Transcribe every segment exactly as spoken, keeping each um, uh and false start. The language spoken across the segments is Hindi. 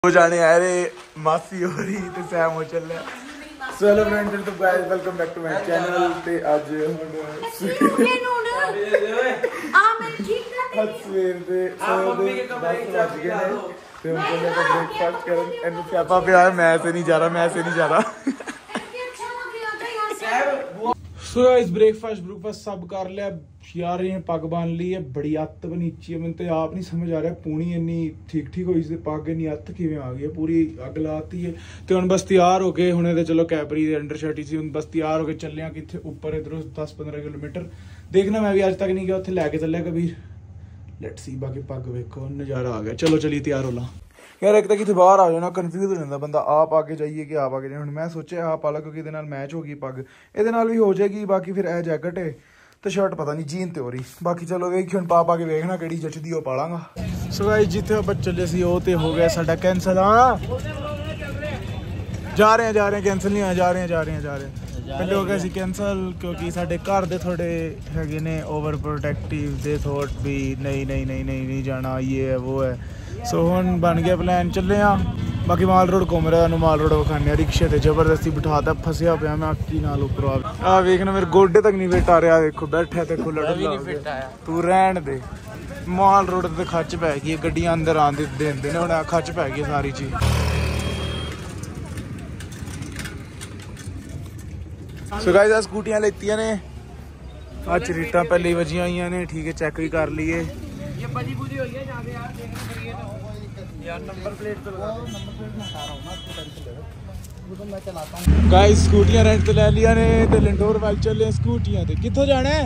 हो जाने आ रहे मासी हो रही ते सैम हो चल रहा। सो हेलो फ्रेंड्स, तो guys welcome back to my channel. ते आज ਹੁਣ ਆ ਮੈਂ ਠੀਕ ਨਾ ਸਵੇਰ ਦੇ ਸਵੇਰ ਦੇ ਦਸ ਵੱਜ ਗਏ ਨੇ ਤੇ ਹੁਣ ਚੱਲੇ ਆਪਾਂ ਬ੍ਰੇਕਫਾਸਟ ਕਰਨ। ਇਹਨੂੰ ਸਿਆਪਾ ਪਿਆ ਮੈਂ ਤੇ ਨਹੀਂ ਜਾ रहा, मैं से नहीं जा रहा। सो गाइस ब्रेकफास्ट ब्रेकफास्ट सब कर लिया यार, ये पग बन ली है, बड़ी अत्त नीची है। मैंने तो आप नहीं समझ आ रहा पूनी इन्नी ठीक ठीक हुई सी पग इन्नी अत्त किवें आ गई है, पूरी अग लाती है। तो हुण बस तैयार हो गए हुणे ते चलो कैपरी दे अंडर शर्ट सी, हुण बस तैयार हो गए चले कित्थे ऊपर इधरों दस पंद्रह किलोमीटर देखना। मैं भी अज तक नहीं गया उत्थे, लैके चलिया कबीर। लेट्स सी बाकी पग वेखो नज़ारा आ गया। चलो चलिए तैयार हो ला यार। एक तो कितने बाहर आ जाना कन्फ्यूज हो जाता बंदा, आप आके जाइए कि आप आके जाइए। हुण मैं सोचा आप आला क्योंकि ये मैच होगी पग, ये भी हो जाएगी। बाकी फिर ए जैकेट है तो शर्ट पता नहीं जीन तो हो रही। बाकी चलो वेख हुण पा पा के वेखना किहड़ी जचदी ओह पा लांगा। सो गाइस जिथे आप चले सी वो तो हो गया साडा कैंसल। हाँ जा रहे हैं जा रहे हैं कैंसल नहीं होया, जा रहे हैं जा रहे हैं जा रहे हैं पहले हो गया सी कैंसल क्योंकि साडे घर दे थोड़े हैगे ने ओवर प्रोटेक्टिव दे थॉट भी नहीं नहीं नहीं नहीं नहीं जाना ये है वो है। सो हुण बन गया प्लान, चले हाँ। बाकी माल रोड घूम रहा है, माल रोड विखाने रिक्शे ते जबरदस्ती बिठाता फसिया पिया मैं की नाल उपर आ वेखना मेरे गोडे तक नहीं फिट आ रहा। देखो बैठा ते खुला तू रहन दे। माल रोड ते खच पै गई, गड्डियां अंदर आंदे देंदे ने हुण खच पै गई सारी चीज। सो गाइस आ स्कूटियां लेतियां ने, आ चरीटा पहले ही वजियां हुई ने, ठीक है चेक भी कर लिए। ये बजी बुजी हुई है जाके यार देखना चाहिए तो यार नंबर प्लेट तो लगा दो, नंबर प्लेट मैं हटा रहा हूं ना, आपको टेंशन ले रहा वो तो मैं चलाता हूं। गाइस स्कूटियां रेंट पे ले लिया ने ते लिंडोर वाल चले स्कूटियां ते कित्थों जाना है।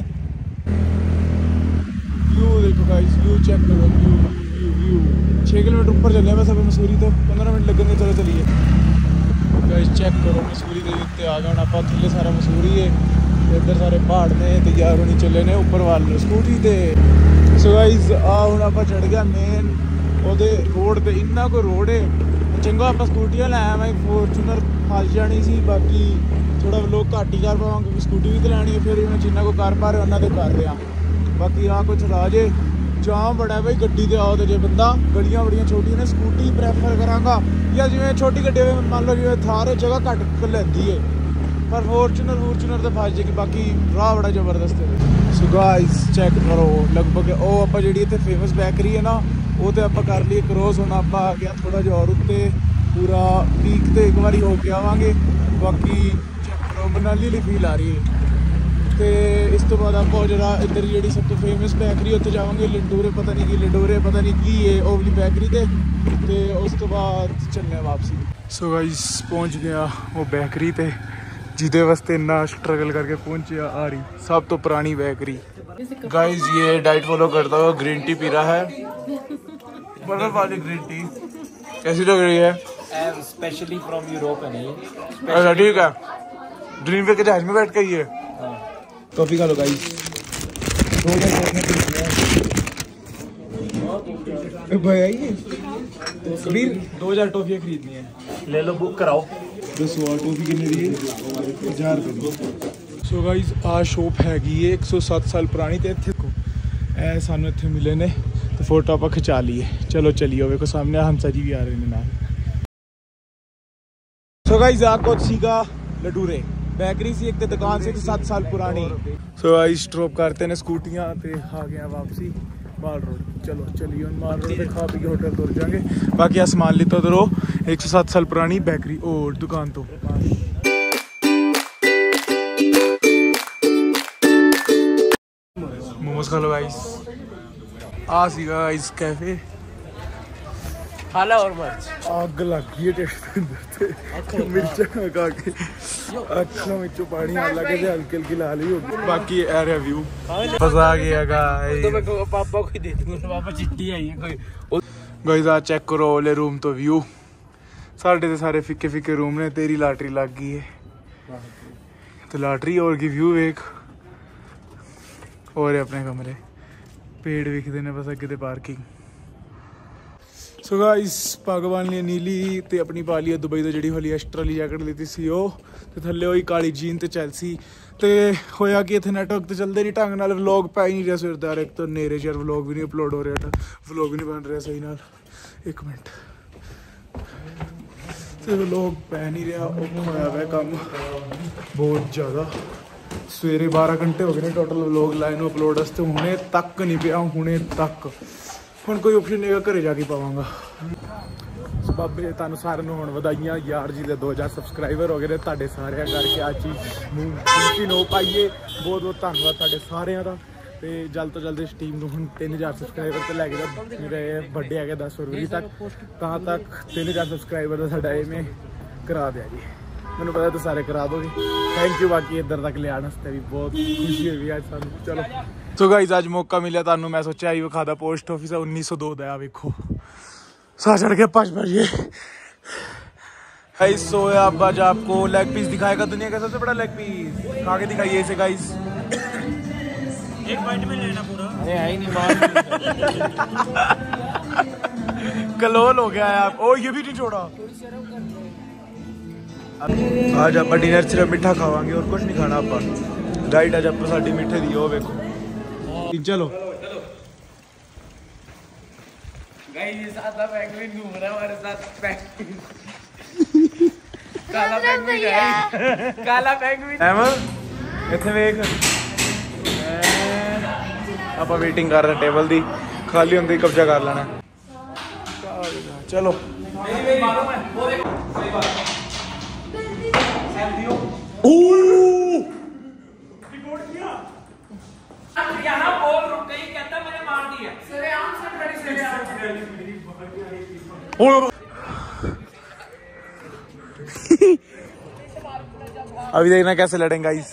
व्यू देखो गाइस, व्यू चेक करो, व्यू व्यू व्यू छह किलोमीटर ऊपर चले हैं बस अब मसूरी तो पंद्रह मिनट लगेंगे। चलो चलिए गाइस चेक करो मसूरी के उत्ते आ गए हुण आपां, थल्ले सारा मसूरी है, इधर सारे पहाड़ ने ते यार होनी चले ने ऊपर वाल स्कूटी ते। सो गाइस आ हुण आपां चढ़ गया मेन ओहदे रोड ते, इन्ना कोई रोड है चंगा। आपां स्कूटियां लै आवां, फॉर्चूनर फस जानी सी, बाकी थोड़ा लोग घट ही कर पावांगे क्योंकि स्कूटी भी तो लैनी है। फिर मैं जिन्ना कोई कर पा रहे उन्ना तो कर रहा। बाकी आ कुछ राजे जाम बड़ा है भाई गड्डी ते आओ तो जे बंदा गलियां बड़ियां छोटियां ने स्कूटी प्रैफर करांगा, या जिवें छोटी गड्डी मान लो जिवें थार जगह घट लैंदी है, पर फॉर्चूनर फॉर्चूनर तो फस जाएगी। बाकी राह बड़ा जबरदस्त है। सो गाइस चेक करो लगभग ओ आप जी इतने फेमस बेकरी है ना वो तो आप कर लिए क्रॉस। हुण आप आ गया थोड़ा जिहा और उत्ते पूरा पीक तो एक बार हो के आवांगे। बाकी चेक करो मनाली वाली फील आ रही है। तो इस तो बाद आप जरा इधर जी सब तो फेमस बेकरी उत्थे जावांगे, लिंडोरे पता नहीं कि लिंडोरे पता नहीं की है ओह वाली बेकरी ते, ते उस तो बाद चलने वापसी। सो गाइस पहुँच गया वो बेकरी ते जिदे वास्ते इन्ना स्ट्रगल करके पहुंचे आ रही सब तो पुरानी बेकरी। गाइस ये डाइट फॉलो करता हुआ ग्रीन टी पी रहा है, बर्फ वाली ग्रीन टी। कैसी लग रही है? स्पेशली फ्रॉम यूरोप है ये। अच्छा ठीक है, ड्रीम वे के जहाज में बैठ के ये कॉफी खा लो गाइस। भाई कबीर दो हजार टॉफियाँ खरीदनी है, ले लो बुक कराओ। दस वार टॉफी कितने दी है? हजार रुपये। सो गाइस आ शॉप हैगी है एक सौ सत्त साल पुरानी तो इतने को ए सानू इतने मिले ने तो फोटो आप खिंचा लिए। चलो चलिए वेखो सामने हंसा जी भी आ रहे हैं नाल। सो गाइस आ कुछ सीगा लडूरे बेकरी सी एक दुकान से सात साल पुरानी। सो गाइस ड्रॉप करते हैं स्कूटियाँ ते आ गया वापसी माल रोड। चलो चलिए माल रोड पे खा पी के होटल तुर जाएंगे। बाकी आ सामान लिता उधरों एक सौ सात साल पुरानी बेकरी और दुकान तो। मोमोज खा लो गाइस। आ सी गाइस कैफे खाला और मिर्च आग लग गई है टेस्ट मिर्चा खा के अखों में पानी आ लगे थे, हल्की हल्की लाल ही होगी। बाकी एरिया व्यू फसा गया गाइस। तो मैं पापा को ही दे दूंगा, पापा चिट्ठी आई है कोई। गाइस आ चेक करो ओले रूम तो व्यू साढ़े ते सारे फिक्के फिक्के रूम ने। तेरी लाटरी लग गई है तो लाटरी और की व्यू एक और अपने कमरे पेड़ विखते ने बस अगे ते पार्किंग। सो गाइस पग बन ली नीली ते अपनी पा ली दुबई तो जी वाली एक्स्ट्रा वाली जैकेट लीती सी वो ते थल्ले हुई काली जीन ते चैल्सी। तो होया कि इतने नैटवर्क तो चलते नहीं ढंग नाल, व्लॉग पै ही नहीं रहा सवेर दा। एक तो नेरे च व्लॉग भी नहीं अपलोड हो रहा था, व्लॉग भी नहीं बन रहा सही नाल। एक मिनट ਤੇ ਲੋਕ ਪੈ ਨਹੀਂ ਰਿਹਾ, ਔਖਾ ਹੋਇਆ ਪਿਆ ਕੰਮ ਬਹੁਤ ਜ਼ਿਆਦਾ। ਸਵੇਰੇ ਬਾਰਾਂ ਘੰਟੇ ਹੋ ਗਏ ਨੇ ਟੋਟਲ ਵਲੋਗ ਲਾਏ ਨੂੰ ਅਪਲੋਡ ਵਾਸਤੇ, ਹੁਣੇ ਤੱਕ ਨਹੀਂ ਪਿਆ, ਹੁਣੇ ਤੱਕ। ਹੁਣ ਕੋਈ ਆਪਸ਼ਨ ਨਹੀਂ ਹੈਗਾ, ਘਰੇ ਜਾ ਕੇ ਪਾਵਾਂਗਾ। ਬਾਬੇ ਤੁਹਾਨੂੰ ਸਾਰਿਆਂ ਨੂੰ ਹੁਣ ਵਧਾਈਆਂ ਯਾਰ ਜੀ ਦੇ ਦੋ ਹਜ਼ਾਰ ਸਬਸਕ੍ਰਾਈਬਰ ਹੋ ਗਏ ਨੇ। ਤੁਹਾਡੇ ਸਾਰਿਆਂ ਕਰਕੇ ਆ ਚੀਜ਼ ਨੂੰ ਯਕੀਨ ਹੋ ਪਾਈਏ। ਬਹੁਤ ਬਹੁਤ ਧੰਨਵਾਦ ਤੁਹਾਡੇ ਸਾਰਿਆਂ ਦਾ। ਤੇ ਜਲਦ ਤੋਂ ਜਲਦ ਇਸ ਟੀਮ ਨੂੰ ਹੁਣ ਤਿੰਨ ਹਜ਼ਾਰ ਸਬਸਕ੍ਰਾਈਬਰ ਤੇ ਲੈ ਕੇ ਜਾ। ਮੇਰੇ ਵੱਡੇ ਹੈਗੇ ਦਸ ਫਰਵਰੀ ਤੱਕ, ਤਾਂ ਤੱਕ ਤਿੰਨ ਹਜ਼ਾਰ ਸਬਸਕ੍ਰਾਈਬਰ ਦਾ ਸਾਡਾ ਐਵੇਂ ਕਰਾ ਦਿਆ ਜੀ। ਮੈਨੂੰ ਪਤਾ ਤੁਸੀਂ ਸਾਰੇ ਕਰਾ ਦੋਗੇ। Thank you. ਬਾਕੀ ਇੱਧਰ ਤੱਕ ਲਿਆਉਣ ਵਾਸਤੇ ਵੀ ਬਹੁਤ ਖੁਸ਼ੀ ਹੋਈ ਅੱਜ ਸਾਨੂੰ। ਚਲੋ ਸੋ ਗਾਈਜ਼ ਅੱਜ ਮੌਕਾ ਮਿਲਿਆ ਤੁਹਾਨੂੰ, ਮੈਂ ਸੋਚਿਆ ਆਈ ਵਿਖਾ ਦਾ ਪੋਸਟ ਆਫਿਸ ਆ ਉੱਨੀ ਸੌ ਦੋ ਦਾ। ਆ ਵੇਖੋ साथ चढ़ के पाँच बजे गाइस। सो अब आज आपको लेग पीस दिखाएगा, दुनिया का सबसे बड़ा लेग पीस। खा के दिखाइए इसे गाइस। एक बाइट में लेना पूरा। अरे है ही नहीं बात। कलोल हो गया है आप। ओ ये भी नहीं छोड़ा। आज आप डिनर सिर्फ मिठा खावांगे और कुछ नहीं खाना। आप डाइट आज आप साड़ी मिठे दी हो देखो। चलो गाइस ये सादा पेंगुइन घूम रहा है हमारे साथ। पेंगुइन काला पेंगुइन है, काला पेंगुइन। एमन इथे वेख ਆਪਾਂ ਵੇਟਿੰਗ ਕਰ ਰਹੇ ਟੇਬਲ ਦੀ, ਖਾਲੀ ਹੁੰਦੀ ਕਬਜ਼ਾ ਕਰ ਲੈਣਾ। ਚਲੋ अभी देखना कैसे लड़ेंगे गाइस।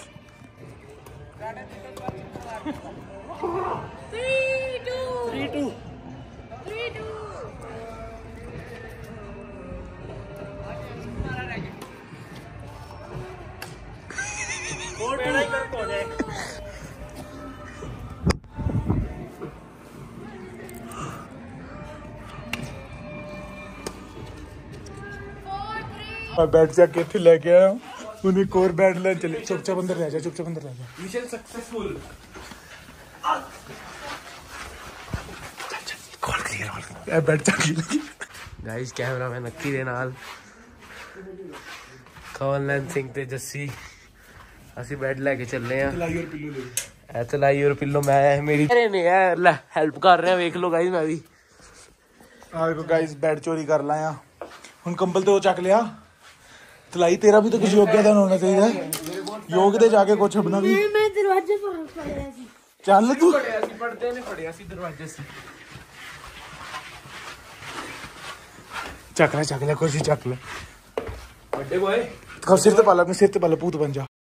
बैठ जाके इत्थे लेके आया उन्हें एक और बैट लेन चले। चुपचाप अंदर रह जा, चुपचाप अंदर रह जा। Mission successful. Call clear call बैठ जाके। गाइस कैमरामैन नक्की दे नाल कमलनैन सिंह ते जस्सी ਅਸੀਂ ਬੈਡ ਲੈ ਕੇ ਚੱਲੇ ਆ। ਤਲਾਈ ਔਰ ਪਿੱਲੋ ਲੈ ਐ ਤਲਾਈ ਔਰ ਪਿੱਲੋ ਮੈਂ ਮੇਰੀ ਅਰੇ ਨੇ ਯਾਰ ਲੈ ਹੈਲਪ ਕਰ ਰਿਹਾ ਵੇਖ ਲਓ ਗਾਇਸ। ਮੈਂ ਵੀ ਆ ਦੇਖੋ ਗਾਇਸ ਬੈਡ ਚੋਰੀ ਕਰ ਲਾਇਆ। ਹੁਣ ਕੰਬਲ ਤੇ ਉਹ ਚੱਕ ਲਿਆ। ਤਲਾਈ ਤੇਰਾ ਵੀ ਤਾਂ ਕੁਝ ਯੋਗਿਆ ਦਾ ਹੋਣਾ ਚਾਹੀਦਾ। ਯੋਗ ਦੇ ਜਾ ਕੇ ਕੁਝ ਆਪਣਾ ਵੀ। ਮੈਂ ਦਰਵਾਜ਼ੇ ਪਰ ਫੜਿਆ ਸੀ। ਚੱਲ ਤੂੰ ਫੜਿਆ ਸੀ, ਪੜਦੇ ਨੇ ਫੜਿਆ ਸੀ ਦਰਵਾਜ਼ੇ ਸੀ। ਚੱਕ ਲੈ ਚੱਕ ਲੈ ਕੁਝ ਚੱਕ ਲੈ। ਵੱਡੇ ਬੋਏ ਸਿਰ ਤੇ ਪਾ ਲੈ, ਆਪਣੇ ਸਿਰ ਤੇ ਪਾ ਲੈ, ਭੂਤ ਬਣ ਜਾ।